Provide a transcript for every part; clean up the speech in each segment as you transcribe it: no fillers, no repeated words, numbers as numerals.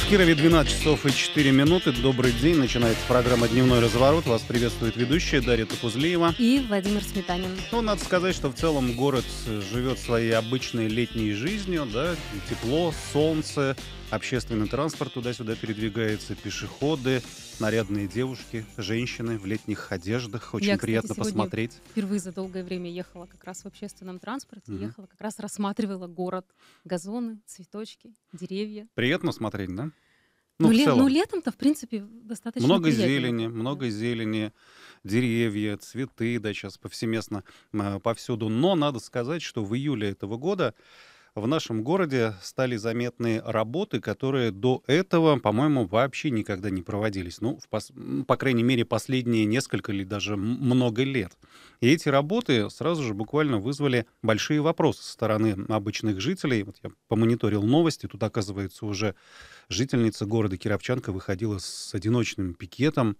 В Кирове 12 часов и 4 минуты. Добрый день. Начинается программа «Дневной разворот». Вас приветствует ведущая Дарья Топузлиева. И Владимир Сметанин. Ну, надо сказать, что в целом город живет своей обычной летней жизнью. Да? Тепло, солнце, общественный транспорт туда-сюда передвигается, пешеходы, нарядные девушки, женщины в летних одеждах. Очень Я, приятно кстати, посмотреть. Впервые за долгое время ехала как раз в общественном транспорте. Ехала, как раз рассматривала город. Газоны, цветочки, деревья. Приятно смотреть, да? Ну, в целом. летом-то, в принципе, достаточно Много приятнее. зелени, деревья, цветы, да, сейчас повсеместно повсюду. Но надо сказать, что в июле этого года в нашем городе стали заметны работы, которые до этого, по-моему, вообще никогда не проводились. Ну, по крайней мере, последние несколько или даже много лет. И эти работы сразу же буквально вызвали большие вопросы со стороны обычных жителей. Вот я помониторил новости, тут, оказывается, уже жительница города Кировчанка выходила с одиночным пикетом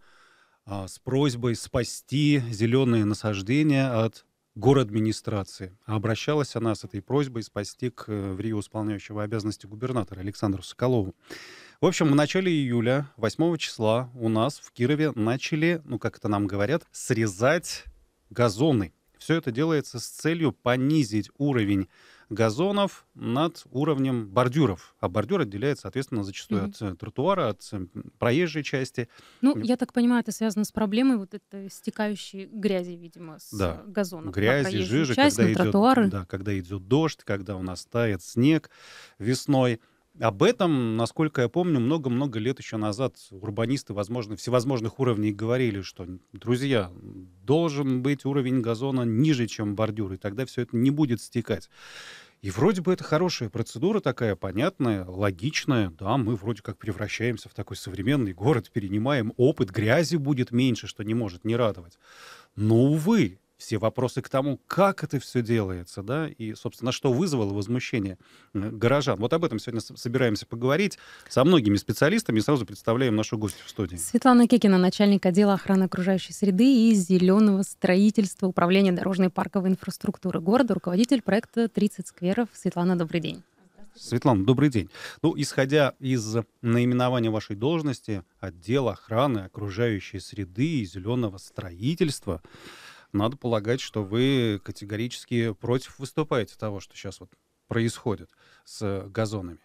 с просьбой спасти зеленые насаждения от городадминистрации. А обращалась она с этой просьбой спасти к в Рио исполняющего обязанности губернатора Александру Соколову. В общем, в начале июля, 8 числа, у нас в Кирове начали, ну, как это нам говорят, срезать газоны. Все это делается с целью понизить уровень газонов над уровнем бордюров. А бордюр отделяет, соответственно, зачастую от тротуара, от проезжей части. Ну, я так понимаю, это связано с проблемой вот этой стекающей грязи, видимо, с Да, газонов на грязи, проезжую жижи, часть, на тротуары. когда идет дождь, когда у нас тает снег весной. Об этом, насколько я помню, много-много лет еще назад урбанисты, возможно, всевозможных уровней говорили, что, друзья, должен быть уровень газона ниже, чем бордюр, и тогда все это не будет стекать. И вроде бы это хорошая процедура такая, понятная, логичная. Да, мы вроде как превращаемся в такой современный город, перенимаем опыт, грязи будет меньше, что не может не радовать. Но, увы, все вопросы к тому, как это все делается, да, и, собственно, что вызвало возмущение горожан. Вот об этом сегодня собираемся поговорить со многими специалистами. И сразу представляем нашу гостью в студии. Светлана Кекина, начальник отдела охраны окружающей среды и зеленого строительства Управления дорожной и парковой инфраструктуры города, руководитель проекта 30 скверов. Светлана, добрый день. Светлана, добрый день. Ну, исходя из наименования вашей должности, отдел охраны окружающей среды и зеленого строительства, надо полагать, что вы категорически против выступаете того, что сейчас вот происходит с газонами.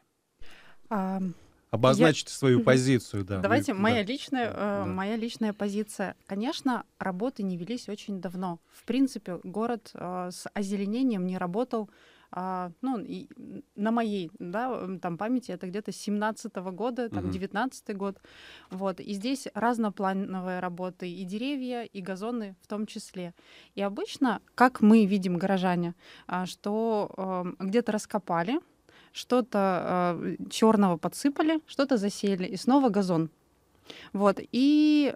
Обозначьте свою позицию, да. Давайте, моя личная позиция. Конечно, работы не велись очень давно. В принципе, город с озеленением не работал. И на моей там памяти это где-то с 17-го года, там 19-й год. Вот. И здесь разноплановые работы, и деревья, и газоны в том числе. И обычно, как мы видим, горожане, что где-то раскопали, что-то черного подсыпали, что-то засеяли, и снова газон. Вот. И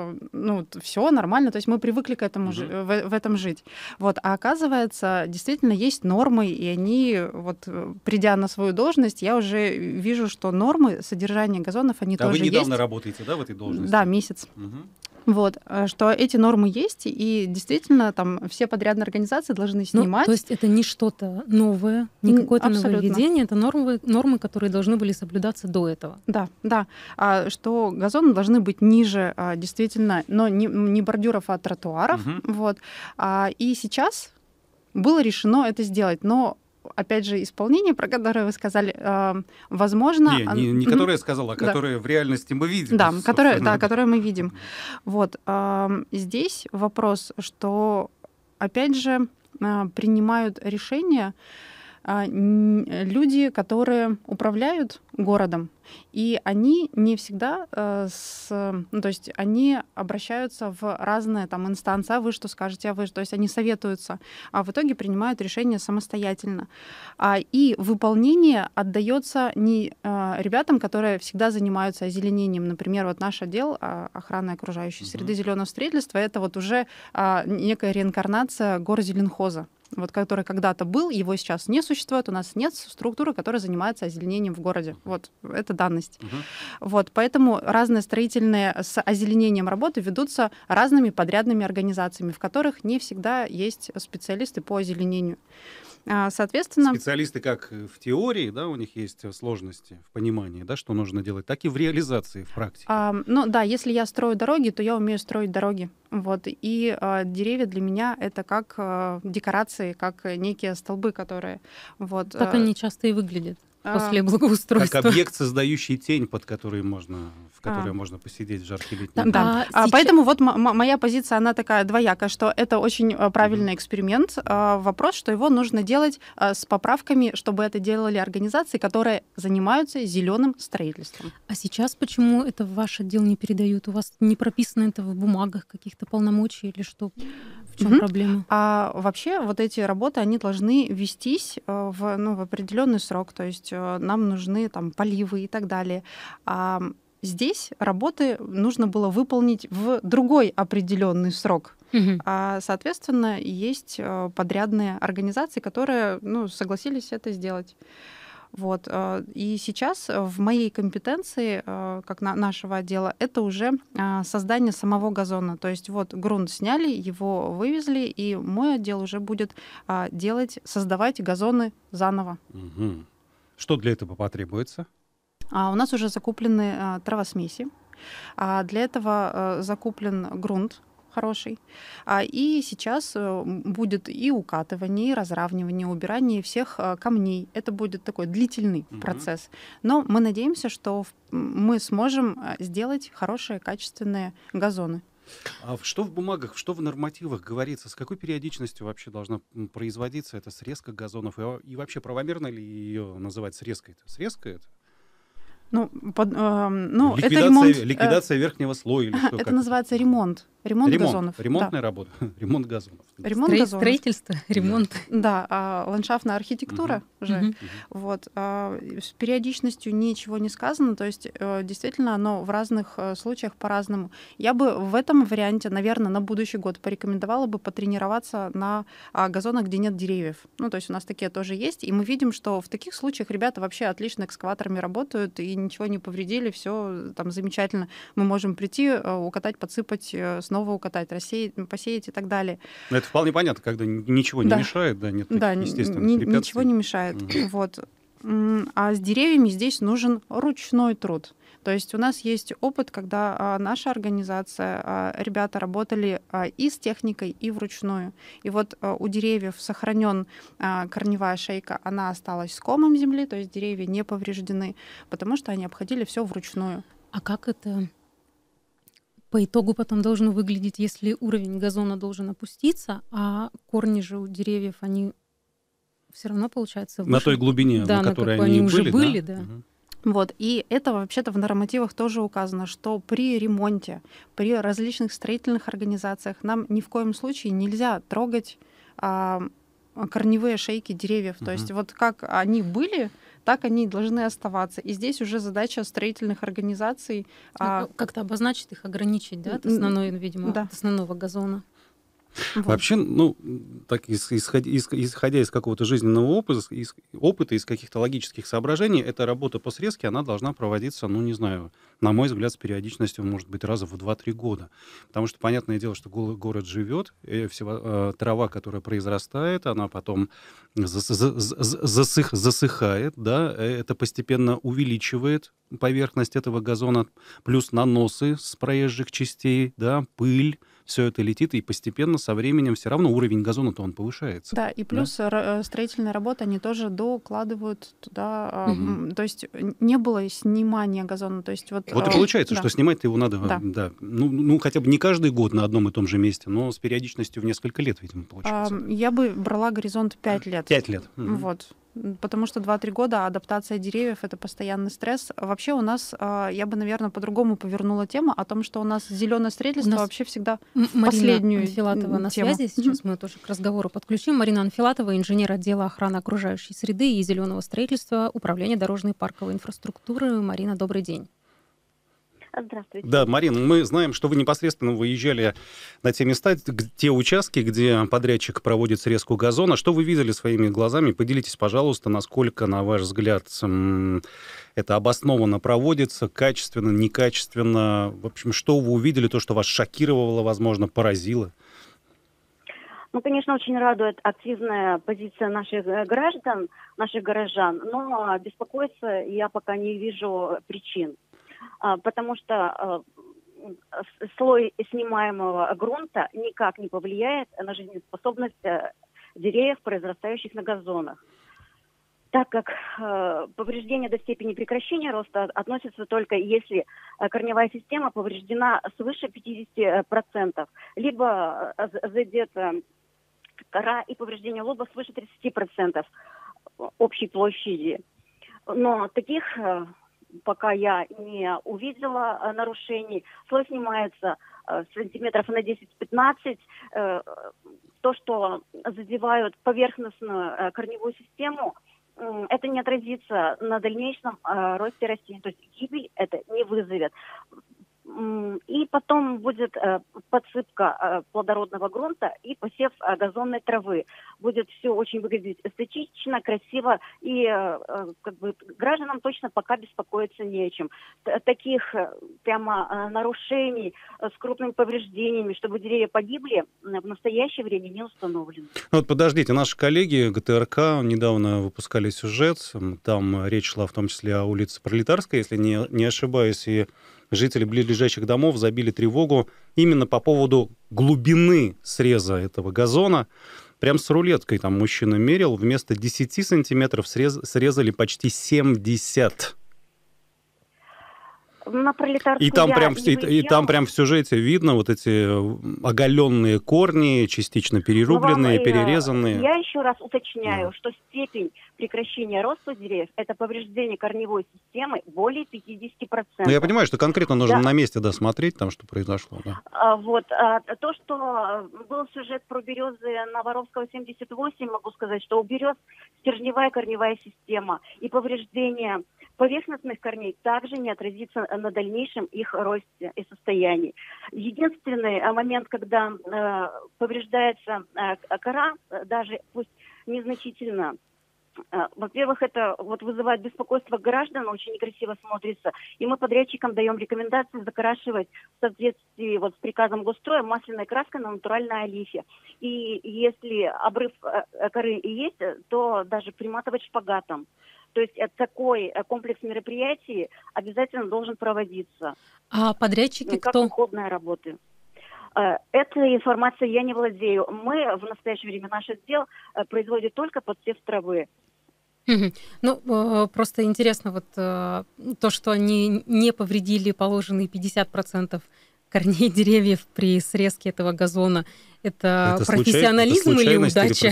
все нормально, то есть мы привыкли к этому в этом жить. Вот. А оказывается, действительно есть нормы, и они, вот, придя на свою должность, я уже вижу, что нормы содержания газонов, они тоже есть. А вы недавно работаете, да, в этой должности? Да, месяц. Вот, что эти нормы есть, и действительно там все подрядные организации должны снимать. То есть это не что-то новое, не какое-то нововведение, это нормы, которые должны были соблюдаться до этого. Да. Что газоны должны быть ниже, действительно, но не бордюров, а тротуаров. Вот. И сейчас было решено это сделать, но опять же, исполнение, про которое вы сказали, возможно... Не которое я сказала, а которое в реальности мы видим. Да, которое мы видим. Вот. Здесь вопрос, что, опять же, принимают решения люди, которые управляют городом, и они не всегда то есть они обращаются в разные там инстанции, а вы что скажете, то есть они советуются, а в итоге принимают решение самостоятельно. И выполнение отдается не ребятам, которые всегда занимаются озеленением. Например, вот наш отдел охраны окружающей среды зеленого строительства, это вот уже некая реинкарнация горзеленхоза. Вот, который когда-то был, его сейчас не существует, у нас нет структуры, которая занимается озеленением в городе. Вот, это данность. Вот, поэтому разные строительные с озеленением работы ведутся разными подрядными организациями, в которых не всегда есть специалисты по озеленению. Соответственно... Специалисты как в теории, да, у них есть сложности в понимании, да, что нужно делать, так и в реализации, в практике. Ну да, если я строю дороги, то я умею строить дороги. Вот. И деревья для меня это как декорации, как некие столбы, которые... Вот, так они часто и выглядят после благоустройства. Как объект, создающий тень, в которой можно посидеть в жаркий летний день. Да. Поэтому вот моя позиция, она такая двоякая, что это очень правильный эксперимент. Вопрос, что его нужно делать с поправками, чтобы это делали организации, которые занимаются зеленым строительством. А сейчас почему это в ваш отдел не передают? У вас не прописано это в бумагах, каких-то полномочий или что? В чем проблема? А вообще вот эти работы, они должны вестись в определенный срок, то есть нам нужны там поливы и так далее. Здесь работы нужно было выполнить в другой определенный срок. Соответственно, есть подрядные организации, которые согласились это сделать. Вот. И сейчас в моей компетенции, как нашего отдела, это уже создание самого газона. То есть вот грунт сняли, его вывезли, и мой отдел уже будет создавать газоны заново. Угу. Что для этого потребуется? У нас уже закуплены травосмеси. Для этого закуплен грунт хороший. И сейчас будет и укатывание, и разравнивание, убирание всех камней. Это будет такой длительный процесс. Но мы надеемся, что мы сможем сделать хорошие, качественные газоны. А что в бумагах, что в нормативах говорится? С какой периодичностью вообще должна производиться эта срезка газонов? И вообще правомерно ли ее называть срезкой-то? Срезка это? Это ремонт. Ликвидация верхнего слоя или что? Это называется ремонт. Ремонт газонов. Ремонтная работа. Ремонт газонов. Строительство, ремонт. Да, ландшафтная архитектура же. Вот. С периодичностью ничего не сказано, то есть действительно оно в разных случаях по-разному. Я бы в этом варианте, наверное, на будущий год порекомендовала бы потренироваться на газонах, где нет деревьев. То есть у нас такие тоже есть, и мы видим, что в таких случаях ребята вообще отлично экскаваторами работают и ничего не повредили, все там замечательно. Мы можем прийти, укатать, подсыпать, снова укатать, рассеять, посеять и так далее. Но это вполне понятно, когда ничего не мешает, да, нет таких естественных препятствий. Ничего не мешает. Вот. А с деревьями здесь нужен ручной труд. То есть у нас есть опыт, когда наша организация, ребята работали и с техникой, и вручную. И вот у деревьев сохранен корневая шейка, она осталась с комом земли, то есть деревья не повреждены, потому что они обходили все вручную. А как это по итогу потом должно выглядеть, если уровень газона должен опуститься, а корни же у деревьев, они все равно, получается, выше? На той глубине, да, на которой они уже были, да? Вот. И это вообще-то в нормативах тоже указано, что при ремонте, при различных строительных организациях нам ни в коем случае нельзя трогать корневые шейки деревьев. То есть вот как они были, так они должны оставаться. И здесь уже задача строительных организаций. Как-то обозначить их, ограничить, да, от основной, видимо, от основного газона. Вот. Вообще, так, исходя из какого-то жизненного опыта, из каких-то логических соображений, эта работа по срезке, она должна проводиться, не знаю, на мой взгляд, с периодичностью, может быть, раза в 2-3 года. Потому что, понятное дело, что город живет, трава, которая произрастает, она потом засыхает, да, это постепенно увеличивает поверхность этого газона, плюс наносы с проезжих частей, да, пыль. Все это летит, и постепенно со временем все равно уровень газона-то он повышается. Да, и плюс строительные работы, они тоже докладывают туда. То есть не было снимания газона. То есть вот и получается, что снимать его надо, да. Хотя бы не каждый год на одном и том же месте, но с периодичностью в несколько лет, видимо, получается. Я бы брала горизонт 5 лет. 5 лет. Вот. Потому что 2-3 года адаптация деревьев — это постоянный стресс. Вообще у нас, я бы, наверное, по-другому повернула тему о том, что у нас зеленое строительство вообще всегда последнюю Анфилатова на связи. Сейчас мы тоже к разговору подключим. Марина Анфилатова, инженер отдела охраны окружающей среды и зеленого строительства, Управления дорожной и парковой инфраструктуры. Марина, добрый день. Здравствуйте. Да, Марина, мы знаем, что вы непосредственно выезжали на те места, те участки, где подрядчик проводит срезку газона. Что вы видели своими глазами? Поделитесь, пожалуйста, насколько, на ваш взгляд, это обоснованно проводится, качественно, некачественно. В общем, что вы увидели, то, что вас шокировало, возможно, поразило? Ну, конечно, очень радует активная позиция наших граждан, наших горожан, но беспокоиться я пока не вижу причин, потому что слой снимаемого грунта никак не повлияет на жизнеспособность деревьев, произрастающих на газонах. Так как повреждение до степени прекращения роста относится только если корневая система повреждена свыше 50%, либо задета кора и повреждение лоба свыше 30% общей площади. Но таких пока я не увидела нарушений. Слой снимается сантиметров на 10-15. То, что задевают поверхностную корневую систему, это не отразится на дальнейшем росте растений. То есть гибель это не вызовет. И потом будет подсыпка плодородного грунта и посев газонной травы. Будет все очень выглядеть эстетично, красиво, и гражданам точно пока беспокоиться не о чем. Таких прямо нарушений с крупными повреждениями, чтобы деревья погибли, в настоящее время не установлено. Вот подождите, наши коллеги ГТРК недавно выпускали сюжет, там речь шла в том числе о улице Пролетарской, если не ошибаюсь, и жители близлежащих домов забили тревогу именно по поводу глубины среза этого газона. Прям с рулеткой там мужчина мерил, вместо 10 сантиметров срезали почти 70. На Пролетарскую и там прям в сюжете видно вот эти оголенные корни, частично перерубленные, перерезанные. Я еще раз уточняю, что степень прекращения роста деревьев — это повреждение корневой системы более 50%. Ну, я понимаю, что конкретно нужно на месте смотреть, там, что произошло. Да. То, что был сюжет про березы на Воровского 78, могу сказать, что у берез стержневая корневая система, и повреждение поверхностных корней также не отразится на дальнейшем их росте и состоянии. Единственный момент, когда повреждается кора, даже пусть незначительно, во-первых, это вызывает беспокойство граждан, очень некрасиво смотрится. И мы подрядчикам даем рекомендации закрашивать в соответствии с приказом Госстроя масляной краской на натуральной олифе. И если обрыв коры и есть, то даже приматывать шпагатом. То есть такой комплекс мероприятий обязательно должен проводиться. А подрядчики как кто? Уходные работы. Этой информацией я не владею. Мы в настоящее время, наш отдел производит только подсев травы. Ну, просто интересно то, что они не повредили положенные 50% корней деревьев при срезке этого газона. Это профессионализм или удача?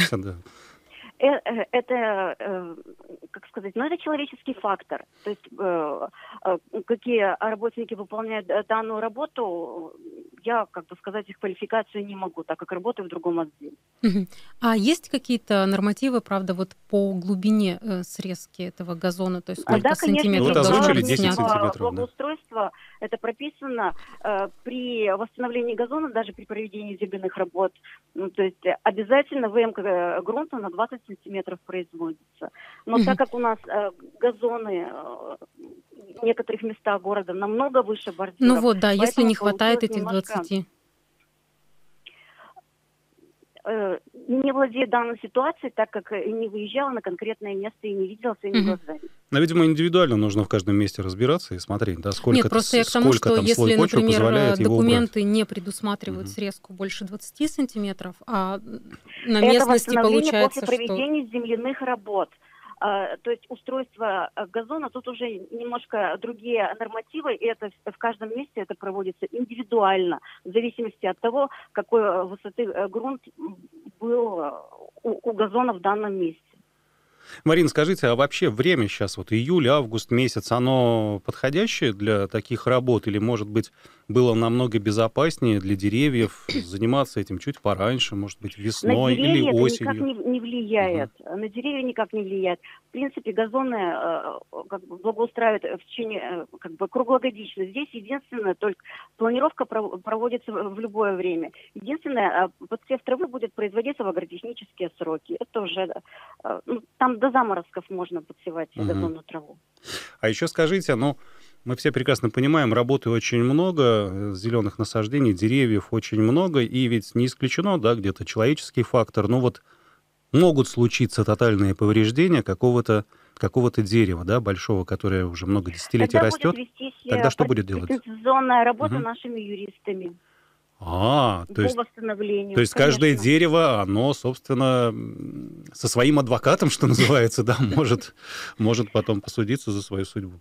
Это, как сказать, это человеческий фактор. То есть какие работники выполняют данную работу, я, сказать, их квалификацию не могу, так как работаю в другом отделе. А есть какие-то нормативы, правда, по глубине срезки этого газона? То есть сколько сантиметров должно быть снято? Благоустройство, это прописано при восстановлении газона, даже при проведении земляных работ. То есть обязательно выемка грунта на 20 сантиметров производится. Но так как у нас газоны в некоторых местах города намного выше бордюров. Если не хватает этих 20. Не владею данной ситуацией, так как не выезжала на конкретное место и не видела своими глазами. Но, видимо, индивидуально нужно в каждом месте разбираться и смотреть, сколько. Нет, просто я к тому, что если, например, документы не предусматривают срезку больше 20 сантиметров, а на местности получается, после проведения земляных работ. То есть устройство газона, тут уже немножко другие нормативы, и это в каждом месте это проводится индивидуально, в зависимости от того, какой высоты грунт был у газона в данном месте. Марина, скажите, а вообще время сейчас, июль, август месяц, оно подходящее для таких работ? Или, может быть, было намного безопаснее для деревьев заниматься этим чуть пораньше, может быть, весной или осенью? На деревья никак не влияет. На деревья никак не влияет. В принципе, газоны благоустраивают в течение круглогодично. Здесь единственное, только планировка проводится в любое время. Единственное, подсев травы будет производиться в агротехнические сроки. Это уже там до заморозков можно подсевать газонную траву. А еще скажите, Мы все прекрасно понимаем, работы очень много, зеленых насаждений, деревьев очень много, и ведь не исключено, да, где-то человеческий фактор, но вот могут случиться тотальные повреждения какого-то дерева, да, большого, которое уже много десятилетий Тогда растет. будет вестись Тогда что будет делаться? претензионная работа Мгм. нашими юристами То по есть, восстановлению. каждое Конечно. дерево, оно, собственно, со своим адвокатом, что называется, да, может потом посудиться за свою судьбу.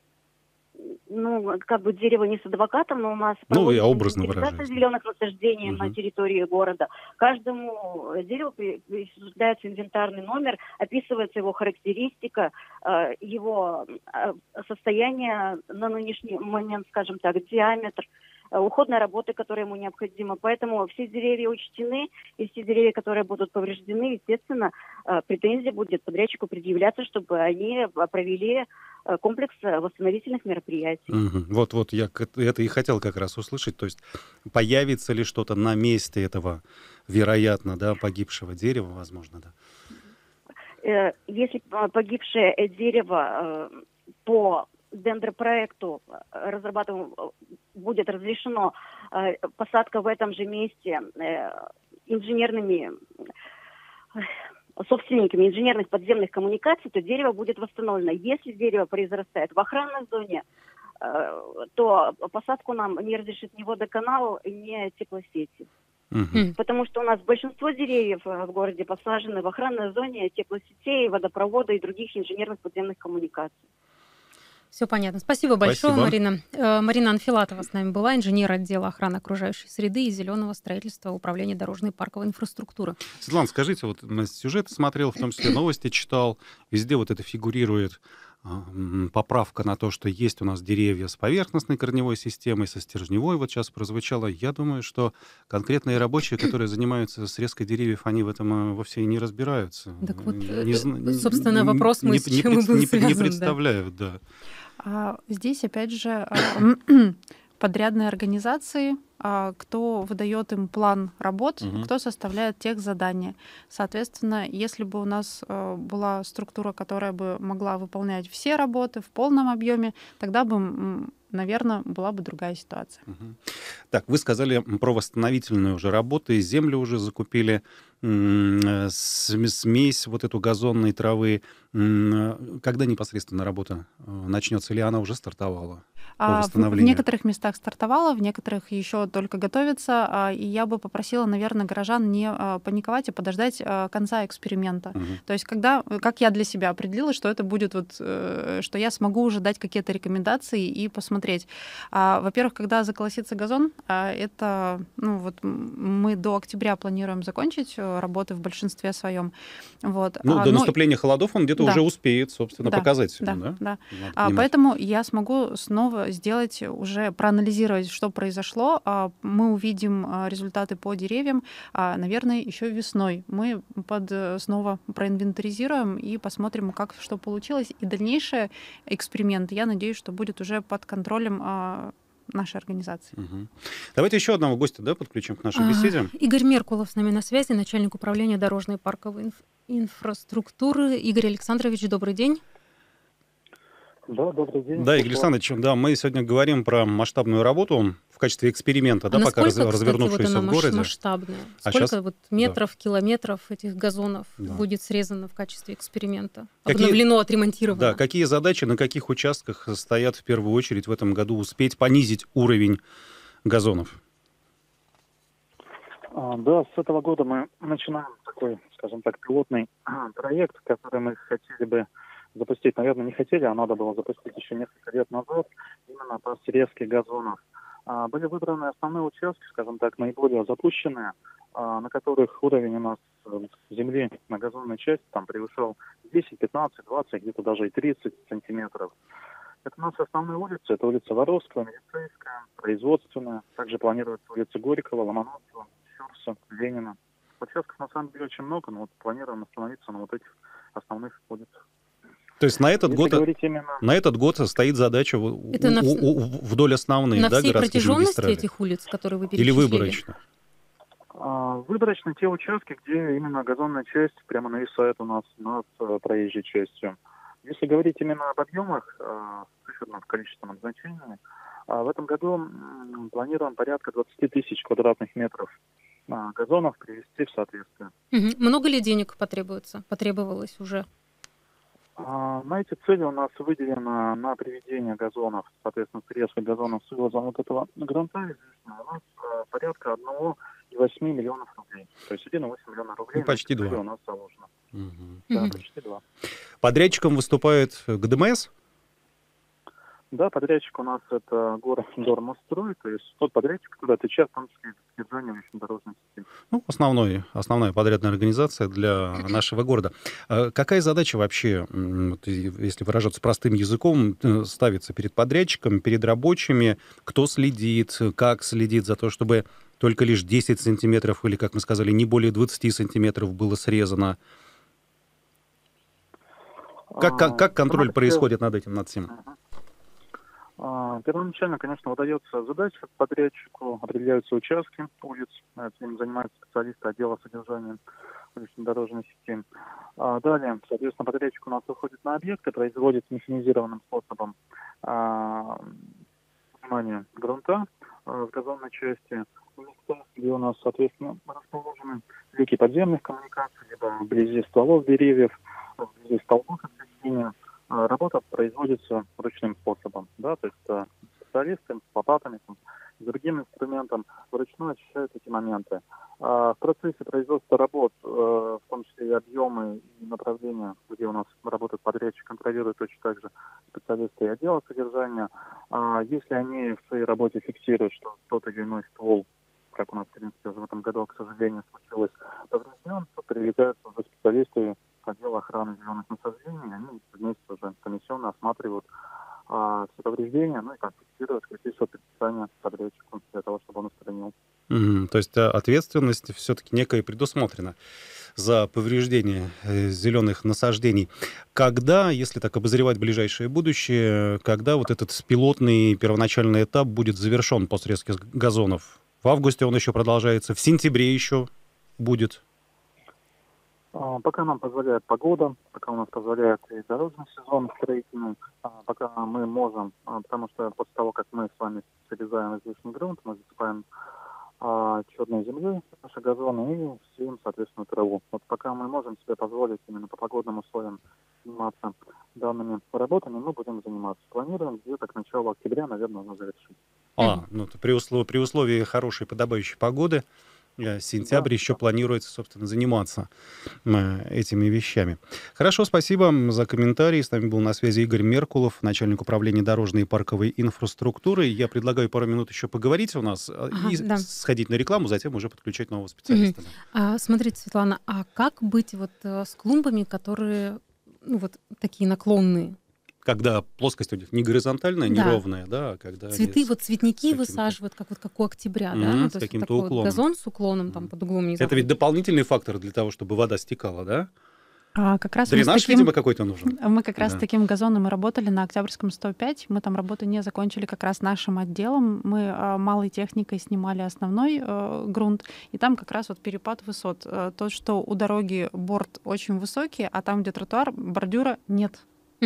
Ну, как бы дерево не с адвокатом, но у нас Ну, я проводится образно инвентаризация выражаюсь. зеленых насаждений на Мгм. территории города. Каждому дереву присуждается инвентарный номер, описывается его характеристика, его состояние на нынешний момент, скажем так, диаметр, уходной работы, которая ему необходима. Поэтому все деревья учтены, и все деревья, которые будут повреждены, естественно, претензия будет подрядчику предъявляться, чтобы они провели комплекс восстановительных мероприятий. Мгм. Вот я это и хотел как раз услышать. То есть появится ли что-то на месте этого, вероятно, да, погибшего дерева, возможно, да. Если погибшее дерево по дендропроекту разрабатываемому будет разрешено посадка в этом же месте инженерными собственниками инженерных подземных коммуникаций, то дерево будет восстановлено. Если дерево произрастает в охранной зоне, то посадку нам не разрешит ни водоканал, ни теплосети. Мгм. Потому что у нас большинство деревьев в городе посажены в охранной зоне теплосетей, водопровода и других инженерных подземных коммуникаций. Все понятно. Спасибо большое, Спасибо. Марина. Марина Анфилатова с нами была, инженер отдела охраны окружающей среды и зеленого строительства Управления дорожной и парковой инфраструктуры. Светлана, скажите, вот сюжет смотрел, в том числе новости читал, везде вот это фигурирует поправка на то, что есть у нас деревья с поверхностной корневой системой, со стержневой, вот сейчас прозвучало. Я думаю, что конкретные рабочие, которые занимаются срезкой деревьев, они в этом вовсе и не разбираются. Так вот, Не собственно, вопрос мой с чем и был не связан, да. представляют, да. Здесь, опять же, подрядные организации, кто выдает им план работ, Мгм. кто составляет техзадания. Соответственно, если бы у нас была структура, которая бы могла выполнять все работы в полном объеме, тогда бы, наверное, была бы другая ситуация. Мгм. Так, вы сказали про восстановительные уже работы, землю уже закупили, смесь вот эту газонной травы. Когда непосредственно работа начнется, или она уже стартовала по В восстановлению? некоторых местах стартовала, в некоторых еще только готовится. И я бы попросила, наверное, горожан не паниковать, а подождать конца эксперимента. Мгм. То есть, как я для себя определила, что это будет, что я смогу уже дать какие-то рекомендации и посмотреть. Во-первых, когда заколосится газон, это, мы до октября планируем закончить работы в большинстве своем. Вот. До наступления холодов он где-то да. уже успеет, собственно, Да, показать себя, да? Надо понимать. Поэтому я смогу снова сделать, уже проанализировать, что произошло. Мы увидим результаты по деревьям, наверное, еще весной. Мы снова проинвентаризируем и посмотрим, как что получилось. И дальнейший эксперимент, я надеюсь, что будет уже под контролем нашей организации. Мгм. Давайте еще одного гостя, подключим к нашей беседе. Игорь Меркулов с нами на связи, начальник управления дорожной и парковой инфраструктуры. Игорь Александрович, добрый день. Да, добрый день. Да, Игорь Александрович, мы сегодня говорим про масштабную работу в качестве эксперимента, пока насколько, развернувшуюся кстати, вот она в городе. масштабная? А Сколько щас- метров, километров этих газонов Да. будет срезано в качестве эксперимента? Какие- Обновлено, отремонтировано? Да, какие задачи, на каких участках стоят в первую очередь в этом году успеть понизить уровень газонов? Да, с этого года мы начинаем такой, скажем так, пилотный проект, который мы хотели бы запустить. Наверное, не хотели, а надо было запустить еще несколько лет назад, именно по срезке газонов. Были выбраны основные участки, скажем так, наиболее запущенные, на которых уровень у нас земли на газонной части там превышал 10, 15, 20, где-то даже и 30 сантиметров. Это у нас основные улицы. Это улица Воровского, Милицейская, Производственная. Также планируется улица Горького, Ломоносова, Щурса, Ленина. Участков на самом деле очень много, но планируем остановиться на этих основных улицах. То есть на этот год стоит задача Это вдоль основных, на всей городских протяженности магистралей? этих улиц, которые вы перечислили? Или выборочно? Выборочно те участки, где именно газонная часть прямо нависает у нас над проезжей частью. Если говорить именно об объемах, циферном количественном значении, в этом году планируем порядка 20 тысяч квадратных метров газонов привести в соответствие. Много ли денег потребовалось уже? На эти цели у нас выделено на приведение газонов, соответственно, срезка газонов с вывозом вот этого грунта излишнего, у нас порядка 1,8 миллионов рублей. То есть 1,8 миллиона рублей почти 2 у нас заложено. Да, почти 2. Подрядчиком выступает ГДМС? Да, подрядчик у нас это город Дормострой, то есть тот подрядчик, который отвечает в том числе за содержание железнодорожной системы. Ну, основная подрядная организация для нашего города. Какая задача вообще, если выражаться простым языком, ставится перед подрядчиком, перед рабочими? Кто следит, как следит за то, чтобы только лишь 10 сантиметров или, как мы сказали, не более 20 сантиметров было срезано? Как контроль происходит над этим, над всем? Первоначально, конечно, выдается задача подрядчику, определяются участки улиц, этим занимаются специалисты отдела содержания железнодорожной системы. Далее, соответственно, подрядчик у нас выходит на объект и производит механизированным способом внимание грунта в газонной части, где у нас, соответственно, расположены реки подземных коммуникаций, либо вблизи стволов деревьев, вблизи столбов освещения. Работа производится ручным способом, да, то есть специалисты с лопатами, с другим инструментом вручную очищают эти моменты. В процессе производства работ, в том числе и объемы, и направления, где у нас работает подрядчик, контролирует точно так же специалисты и отдела содержания. Если они в своей работе фиксируют, что тот или иной ствол, как у нас, в принципе, уже в этом году, к сожалению, случилось, поврежден, то прилетают уже специалисты отдела охраны зеленых насаждений, они вместе уже комиссионно осматривают все повреждения, ну и как фиксируют, выписывают предписание подрядчику для того, чтобы он устранил. То есть ответственность все-таки некая предусмотрена за повреждение зеленых насаждений. Когда, если так обозревать ближайшее будущее, когда вот этот пилотный первоначальный этап будет завершен по срезке газонов? В августе он еще продолжается, в сентябре еще будет? Пока нам позволяет погода, пока у нас позволяет и дорожный сезон строительный, пока мы можем, потому что после того, как мы с вами срезаем излишний грунт, мы засыпаем черной землей наши газоны и сеем, соответственно, траву. Вот пока мы можем себе позволить именно по погодным условиям заниматься данными работами, мы будем заниматься. Планируем где-то к началу октября, наверное, мы завершим. Ну, при условии хорошей подобающей погоды, сентябрь еще планируется, собственно, заниматься этими вещами. Хорошо, спасибо за комментарий. С нами был на связи Игорь Меркулов, начальник управления дорожной и парковой инфраструктуры. Я предлагаю пару минут еще поговорить у нас и сходить на рекламу, затем уже подключать нового специалиста. Смотрите, Светлана, а как быть вот с клумбами, которые вот такие наклонные? Когда плоскость у них не горизонтальная, не ровная, да, а когда цветы, вот цветники высаживают, как у октября, да? С каким-то уклоном. Газон с уклоном там под углом. Это ведь дополнительный фактор для того, чтобы вода стекала, да? Как раз дренаж, видимо, какой-то нужен. Мы как раз с таким газоном и работали на Октябрьском 105. Мы там работу не закончили как раз нашим отделом. Мы малой техникой снимали основной грунт, и там как раз вот перепад высот. То, что у дороги борт очень высокий, а там, где тротуар, бордюра нет.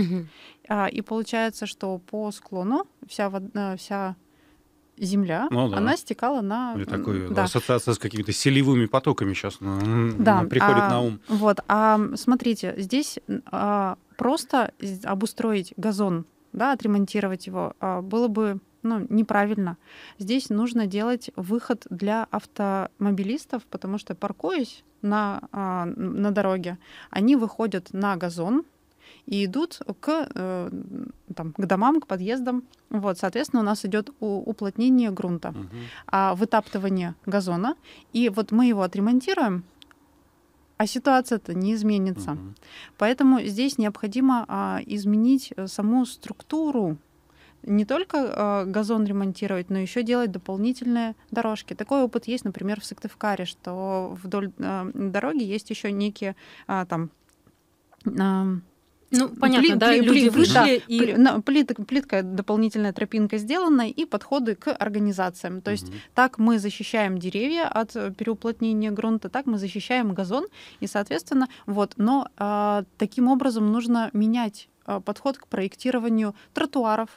И получается, что по склону вся земля, она стекала на... Ассоциация с какими-то селевыми потоками сейчас приходит на ум. Вот, смотрите, здесь просто обустроить газон, да, отремонтировать его, было бы неправильно. Здесь нужно делать выход для автомобилистов, потому что, паркуясь на дороге, они выходят на газон, и идут к домам, к подъездам. Вот, соответственно, у нас идет уплотнение грунта, вытаптывание газона. И вот мы его отремонтируем, а ситуация-то не изменится. Поэтому здесь необходимо изменить саму структуру. Не только газон ремонтировать, но еще делать дополнительные дорожки. Такой опыт есть, например, в Сыктывкаре, что вдоль дороги есть еще некие понятно, люди вышли, и плитка, дополнительная тропинка сделана, и подходы к организациям. То есть так мы защищаем деревья от переуплотнения грунта, так мы защищаем газон, и, соответственно, но таким образом нужно менять подход к проектированию тротуаров,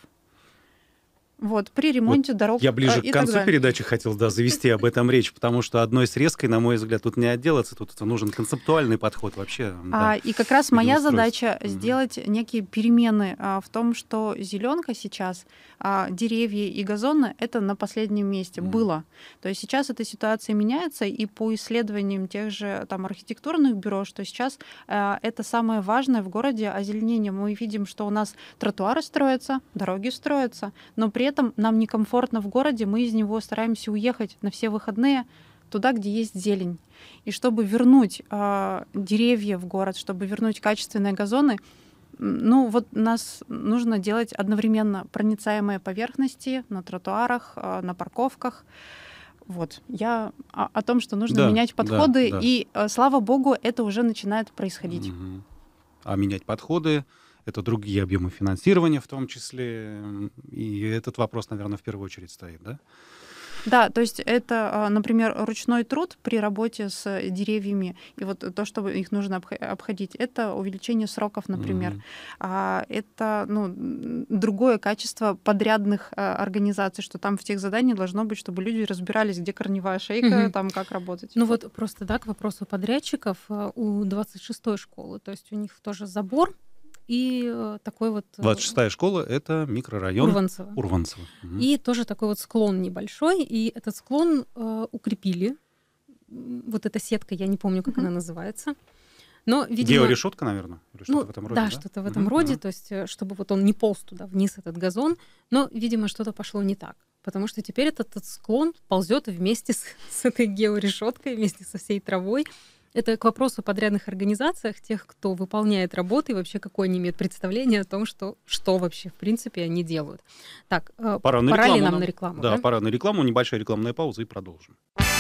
вот, при ремонте дорог. Я ближе и к так концу далее. передачи хотел завести об этом речь, потому что одной срезкой, на мой взгляд, тут не отделаться, тут нужен концептуальный подход вообще. Да, И как раз к моя благоустройству. задача сделать некие перемены в том, что зеленка сейчас, деревья и газоны это на последнем месте было. То есть сейчас эта ситуация меняется, и по исследованиям тех же там архитектурных бюро, что сейчас это самое важное в городе озеленение. Мы видим, что у нас тротуары строятся, дороги строятся, но при этом нам некомфортно в городе, мы из него стараемся уехать на все выходные туда, где есть зелень. И чтобы вернуть деревья в город, чтобы вернуть качественные газоны, ну вот нас нужно делать одновременно проницаемые поверхности на тротуарах, на парковках. Вот. Я о том, что нужно менять подходы, и, слава богу, это уже начинает происходить. А менять подходы — это другие объемы финансирования в том числе, и этот вопрос, наверное, в первую очередь стоит, да? Да, то есть это, например, ручной труд при работе с деревьями, и вот то, что их нужно обходить, это увеличение сроков, например. Это другое качество подрядных организаций, что там в тех заданиях должно быть, чтобы люди разбирались, где корневая шейка, там как работать. Ну вот просто, да, к вопросу подрядчиков у 26-й школы, то есть у них тоже забор, и такой вот... 26-я школа — это микрорайон Урванцево. И тоже такой вот склон небольшой, и этот склон укрепили. Вот эта сетка, я не помню, как она называется. Но, видимо... Георешетка, наверное? Или что-то в этом роде, да, что-то в этом роде, то есть чтобы вот он не полз туда вниз, этот газон, но, видимо, что-то пошло не так. Потому что теперь этот склон ползет вместе с этой георешеткой, вместе со всей травой. Это к вопросу о подрядных организациях, тех, кто выполняет работы, и вообще какое они имеют представление о том, что вообще, в принципе, они делают. Так, пора ли нам на рекламу? Да, пора на рекламу, небольшая рекламная пауза и продолжим.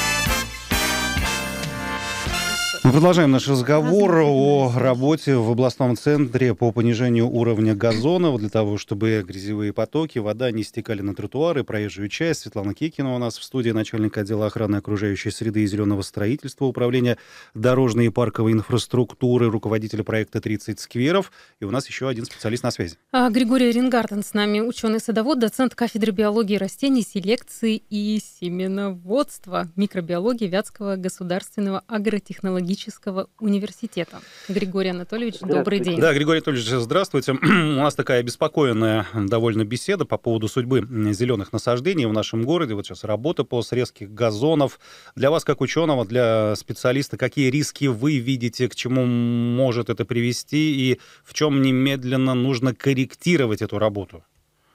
Мы продолжаем наш разговор о работе в областном центре по понижению уровня газонов для того, чтобы грязевые потоки, вода не стекали на тротуары, проезжую часть. Светлана Кикина у нас в студии, начальник отдела охраны окружающей среды и зеленого строительства Управления дорожной и парковой инфраструктуры, руководитель проекта «30 скверов». И у нас еще один специалист на связи. Григорий Ренгартен с нами, ученый-садовод, доцент кафедры биологии растений, селекции и семеноводства, микробиологии Вятского государственного агротехнологического университета. Григорий Анатольевич, добрый день. Да, Григорий Анатольевич, здравствуйте. У нас такая обеспокоенная довольно беседа по поводу судьбы зеленых насаждений в нашем городе. Вот сейчас работа по срезке газонов. Для вас, как ученого, для специалиста, какие риски вы видите, к чему может это привести и в чем немедленно нужно корректировать эту работу?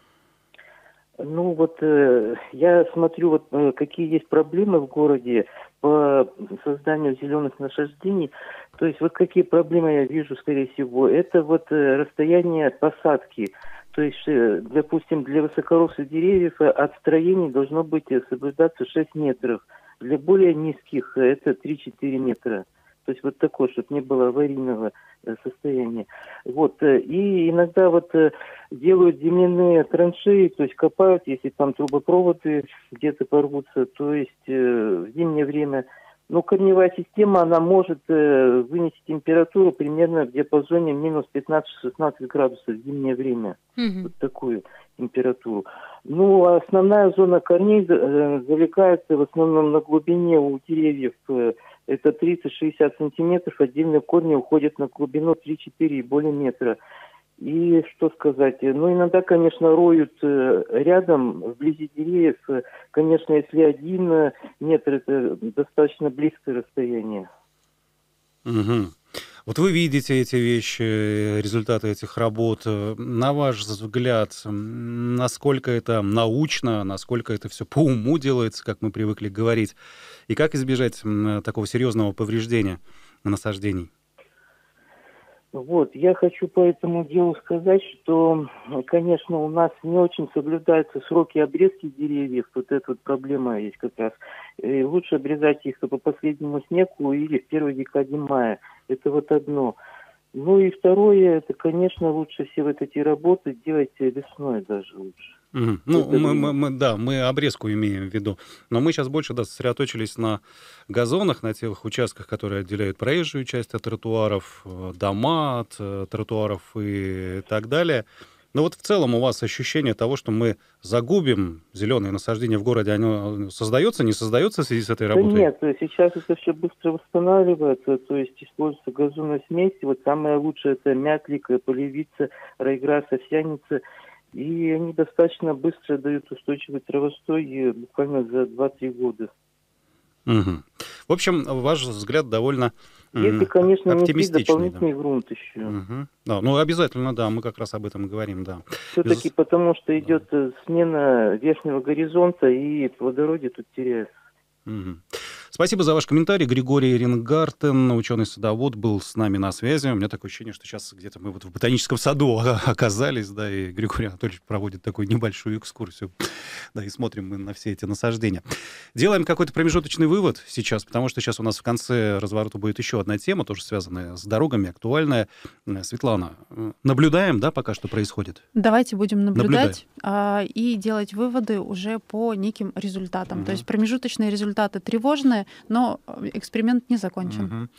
Ну вот я смотрю, вот какие есть проблемы в городе по созданию зеленых насаждений. То есть вот какие проблемы я вижу, скорее всего, это вот расстояние посадки. То есть, допустим, для высокорослых деревьев от строений должно быть соблюдаться 6 метров. Для более низких это 3-4 метра. То есть вот такое, чтобы не было аварийного состояния. Вот. И иногда вот делают земляные траншеи, то есть копают, если там трубопроводы где-то порвутся, то есть в зимнее время. Но корневая система, она может вынести температуру примерно в диапазоне минус 15-16 градусов в зимнее время. Вот такую температуру. Ну, а основная зона корней залегается в основном на глубине у деревьев. Это 30-60 сантиметров, отдельные корни уходят на глубину 3-4 и более метра. И что сказать, ну иногда, конечно, роют рядом, вблизи деревьев, конечно, если 1 метр, это достаточно близкое расстояние. Угу. Вот вы видите эти вещи, результаты этих работ. На ваш взгляд, насколько это научно, насколько это все по уму делается, как мы привыкли говорить, и как избежать такого серьезного повреждения насаждений? Вот, я хочу по этому делу сказать, что, конечно, у нас не очень соблюдаются сроки обрезки деревьев. Вот эта вот проблема есть как раз. И лучше обрезать их по последнему снегу или в первой декаде мая. Это вот одно. Ну и второе, это, конечно, лучше все вот эти работы делать весной даже лучше. Мгм. Ну, Это да, мы обрезку имеем в виду. Но мы сейчас больше, да, сосредоточились на газонах, на тех участках, которые отделяют проезжую часть от тротуаров, дома от тротуаров и так далее. Но вот в целом у вас ощущение того, что мы загубим зеленые насаждения в городе, оно создается, не создается в связи с этой Да работой? нет, то есть сейчас это все быстро восстанавливается, то есть используется газонная смесь. Вот самое лучшее это мятлик, полевица, райграсс, овсяница. И они достаточно быстро дают устойчивый травостой, буквально за 2-3 года. Мгм. В общем, ваш взгляд довольно Если, конечно, внести оптимистичный, да. дополнительный грунт еще. Мгм. Да, ну обязательно, да, мы как раз об этом и говорим, да. Все-таки потому, что идет смена верхнего горизонта, и плодородие тут теряется. Мгм. Спасибо за ваш комментарий. Григорий Ренгартен, ученый-садовод, был с нами на связи. У меня такое ощущение, что сейчас где-то мы вот в ботаническом саду оказались, да, и Григорий Анатольевич проводит такую небольшую экскурсию, да, и смотрим мы на все эти насаждения. Делаем какой-то промежуточный вывод сейчас, потому что сейчас у нас в конце разворота будет еще одна тема, тоже связанная с дорогами, актуальная. Светлана, наблюдаем, да, пока что происходит? Давайте будем наблюдать и делать выводы уже по неким результатам. То есть промежуточные результаты тревожные, но эксперимент не закончен.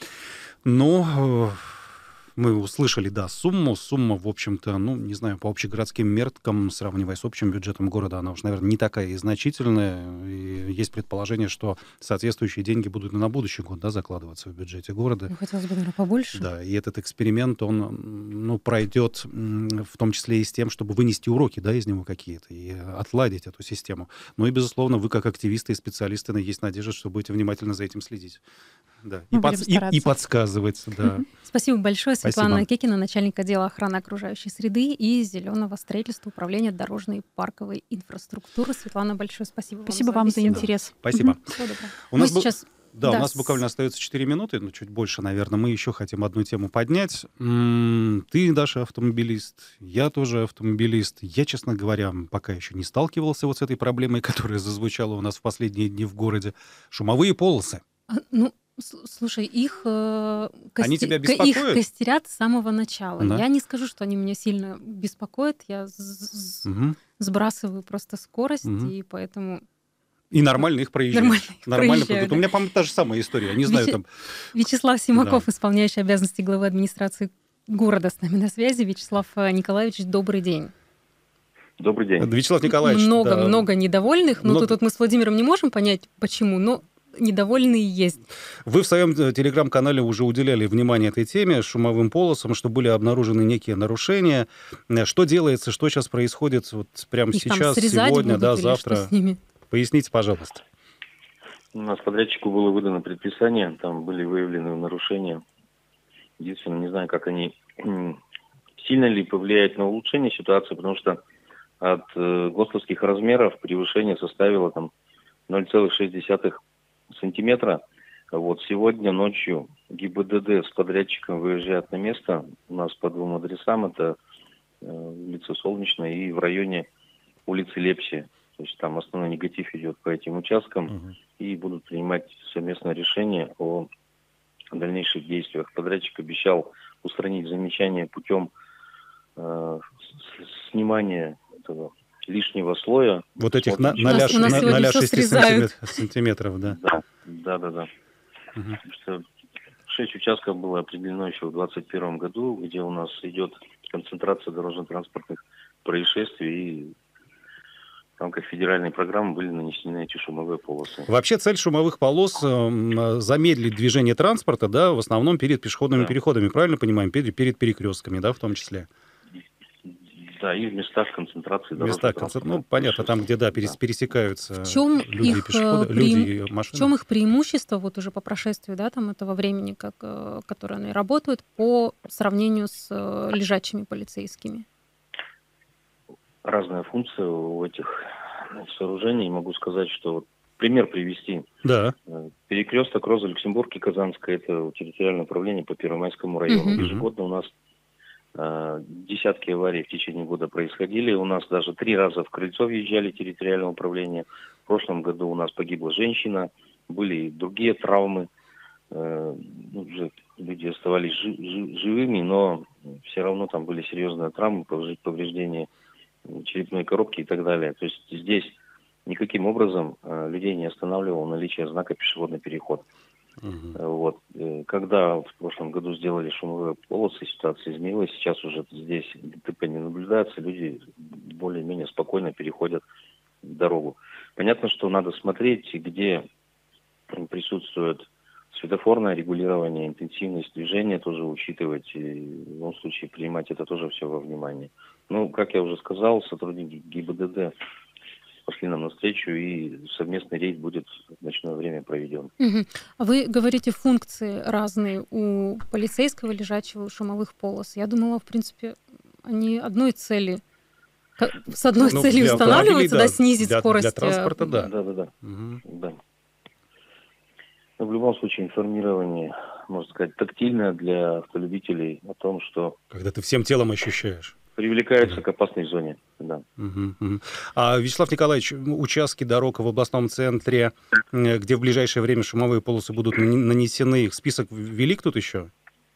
Ну, мы услышали, да, сумму. Сумма, в общем-то, ну, не знаю, по общегородским меркам, сравнивая с общим бюджетом города, она уж, наверное, не такая и значительная. И есть предположение, что соответствующие деньги будут и на будущий год, да, закладываться в бюджете города. Ну, хотелось бы, наверное, побольше. Да, и этот эксперимент, он, ну, пройдет в том числе и с тем, чтобы вынести уроки, да, из него какие-то и отладить эту систему. Ну и, безусловно, вы как активисты и специалисты, есть надежда, что будете внимательно за этим следить. Да. И подсказывать, да. Спасибо большое. Спасибо. Светлана Кекина, начальник отдела охраны окружающей среды и зеленого строительства Управления дорожной и парковой инфраструктуры. Светлана, большое спасибо. Спасибо вам за интерес. Спасибо. Всего доброго. У нас сейчас... Да, у нас буквально остается 4 минуты, ну, чуть больше, наверное. Мы еще хотим одну тему поднять. Ты, Даша, автомобилист, я тоже автомобилист. Я, честно говоря, пока еще не сталкивался вот с этой проблемой, которая зазвучала у нас в последние дни в городе. Шумовые полосы. Ну, слушай, их, Они тебя беспокоят? Их костерят с самого начала. Да? Я не скажу, что они меня сильно беспокоят. Я сбрасываю просто скорость, и поэтому... И нормально их проезжают. Нормально проезжают. Да. У меня, по-моему, та же самая история. Не знаю, там... Вячеслав Симаков, да, исполняющий обязанности главы администрации города, с нами на связи. Вячеслав Николаевич, добрый день. Добрый день. Вячеслав Николаевич. Много недовольных. Ну, тут мы с Владимиром не можем понять, почему, но недовольные есть. Вы в своем телеграм-канале уже уделяли внимание этой теме, шумовым полосам, что были обнаружены некие нарушения. Что делается, что сейчас происходит вот прямо их сейчас, будут, сегодня, да, или завтра? Что с ними? Поясните, пожалуйста. У нас подрядчику было выдано предписание, там были выявлены нарушения. Единственное, не знаю, как они сильно ли повлияют на улучшение ситуации, потому что от ГОСТовских размеров превышение составило там 0,6 сантиметра. Вот сегодня ночью ГИБДД с подрядчиком выезжает на место. У нас по 2 адресам. Это улица Солнечная и в районе улицы Лепси. То есть там основной негатив идет по этим участкам, и будут принимать совместное решение о дальнейших действиях. Подрядчик обещал устранить замечания путем снимания этого лишнего слоя. Вот этих 0,6 сантиметров, да? Да. Потому что 6 участков было определено еще в 2021 году, где у нас идет концентрация дорожно-транспортных происшествий, и в рамках федеральной программы были нанесены эти шумовые полосы. Вообще цель шумовых полос замедлить движение транспорта, да, в основном перед пешеходными переходами, правильно понимаем? Перед перекрестками, да, в том числе? Да, и в местах концентрации дорожного транспорта. Ну, понятно, там, где, да, пересекаются люди и пешеходы, люди и машины. В чем их преимущество, вот уже по прошествию, да, там, этого времени, которое они работают, по сравнению с лежачими полицейскими? Разная функция у этих сооружений. Могу сказать, что вот пример привести. Да. Перекресток Роза Люксембург и Казанская, это территориальное управление по Первомайскому району. Ежегодно у нас десятки аварий в течение года происходили. У нас даже 3 раза в крыльцо въезжали территориальное управление. В прошлом году у нас погибла женщина, были и другие травмы. Люди оставались живыми, но все равно там были серьезные травмы, повреждения черепной коробки и так далее. То есть здесь никаким образом людей не останавливало наличие знака «пешеходный переход». Вот. Когда в прошлом году сделали шумовые полосы, ситуация изменилась. Сейчас уже здесь ДТП не наблюдается, люди более-менее спокойно переходят дорогу. Понятно, что надо смотреть, где присутствует светофорное регулирование, интенсивность движения тоже учитывать, и в любом случае принимать это тоже все во внимание. Ну, как я уже сказал, сотрудники ГИБДД пошли нам навстречу, и совместный рейд будет в ночное время проведен. А вы говорите, функции разные у полицейского, лежачего, у шумовых полос. Я думала, в принципе, они одной цели, с одной целью для устанавливаются, автомобилей, снизить скорость. Для транспорта, да. Да. Да. Но в любом случае информирование, можно сказать, тактильное для автолюбителей о том, что... Когда ты всем телом ощущаешь. Привлекаются к опасной зоне, да. А, Вячеслав Николаевич, участки дорог в областном центре, где в ближайшее время шумовые полосы будут нанесены, их список велик тут еще?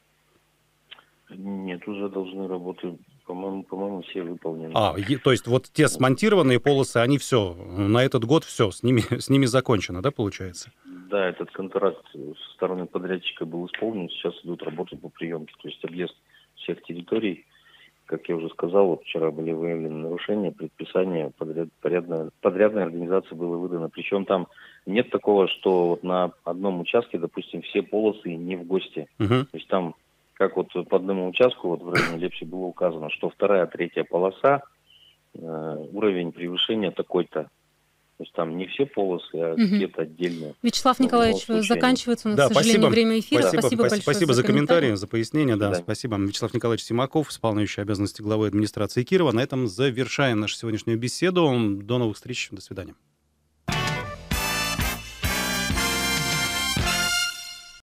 Нет, уже должны работы, по-моему, все выполнены. То есть вот те смонтированные полосы, они все, на этот год все, с ними закончено, да, получается? Да, этот контракт со стороны подрядчика был исполнен, сейчас идут работы по приемке, то есть объезд всех территорий. Как я уже сказал, вот вчера были выявлены нарушения, предписание подрядной организации было выдано. Причем там нет такого, что вот на одном участке, допустим, все полосы не в ГОСТе. То есть там, как вот по одному участку, вот в районе Лепси было указано, что 2-я, 3-я полоса, уровень превышения такой-то. То есть там не все полосы, а где-то отдельные. Вячеслав Николаевич, заканчивается у нас, к сожалению, время эфира. Спасибо большое Спасибо за комментарии, за пояснение. Да, спасибо. Вячеслав Николаевич Симаков, исполняющий обязанности главы администрации Кирова. На этом завершаем нашу сегодняшнюю беседу. До новых встреч. До свидания.